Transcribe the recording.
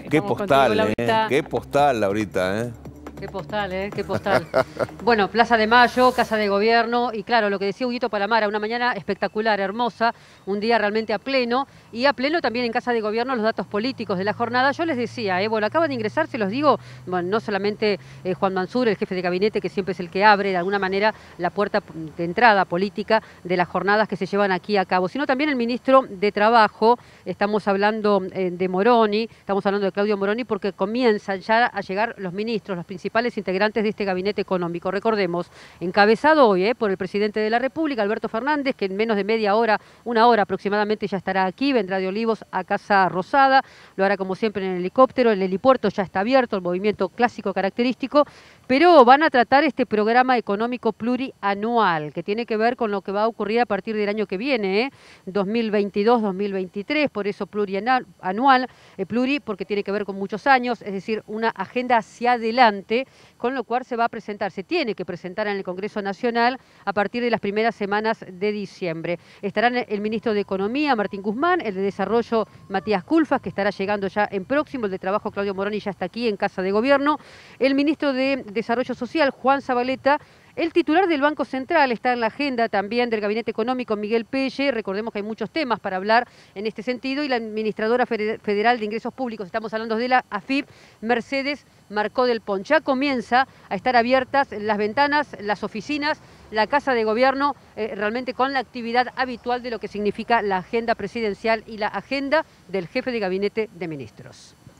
Qué Estamos postal, contigo, Laurita. Qué postal, Laurita, Qué postal, ¿eh? Qué postal. Bueno, Plaza de Mayo, Casa de Gobierno y claro, lo que decía Huguito Palamara, una mañana espectacular, hermosa, un día realmente a pleno y a pleno también en Casa de Gobierno los datos políticos de la jornada. Yo les decía, bueno, acaban de ingresar, se los digo, bueno, no solamente Juan Mansur, el jefe de gabinete, que siempre es el que abre de alguna manera la puerta de entrada política de las jornadas que se llevan aquí a cabo, sino también el ministro de Trabajo, estamos hablando de Moroni, estamos hablando de Claudio Moroni, porque comienzan ya a llegar los ministros, los principales integrantes de este gabinete económico. Recordemos, encabezado hoy por el presidente de la República, Alberto Fernández, que en menos de media hora, una hora aproximadamente ya estará aquí, vendrá de Olivos a Casa Rosada, lo hará como siempre en el helicóptero, el helipuerto ya está abierto, el movimiento clásico característico, pero van a tratar este programa económico plurianual, que tiene que ver con lo que va a ocurrir a partir del año que viene, 2022-2023, por eso plurianual, pluri porque tiene que ver con muchos años, es decir, una agenda hacia adelante, con lo cual se va a presentar, se tiene que presentar en el Congreso Nacional a partir de las primeras semanas de diciembre. Estarán el ministro de Economía, Martín Guzmán, el de Desarrollo, Matías Culfas, que estará llegando ya en próximo, el de Trabajo, Claudio Moroni, ya está aquí en Casa de Gobierno, el ministro de Desarrollo Social, Juan Zabaleta, el titular del Banco Central está en la agenda también del Gabinete Económico, Miguel Pelle. Recordemos que hay muchos temas para hablar en este sentido. Y la Administradora Federal de Ingresos Públicos, estamos hablando de la AFIP, Mercedes Marcó del Pont. Ya comienza a estar abiertas las ventanas, las oficinas, la Casa de Gobierno, realmente con la actividad habitual de lo que significa la agenda presidencial y la agenda del jefe de Gabinete de Ministros.